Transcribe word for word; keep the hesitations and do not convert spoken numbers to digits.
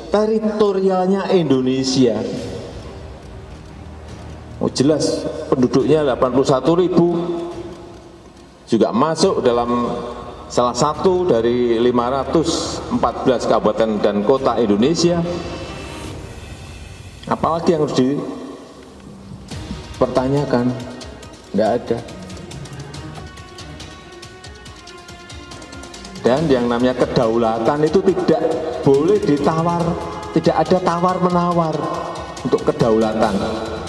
teritorialnya Indonesia. Oh jelas penduduknya delapan puluh satu ribu, juga masuk dalam salah satu dari lima ratus empat belas kabupaten dan kota Indonesia. Apalagi yang harus dipertanyakan? Nggak ada. Dan yang namanya kedaulatan itu tidak boleh ditawar, tidak ada tawar-menawar untuk kedaulatan.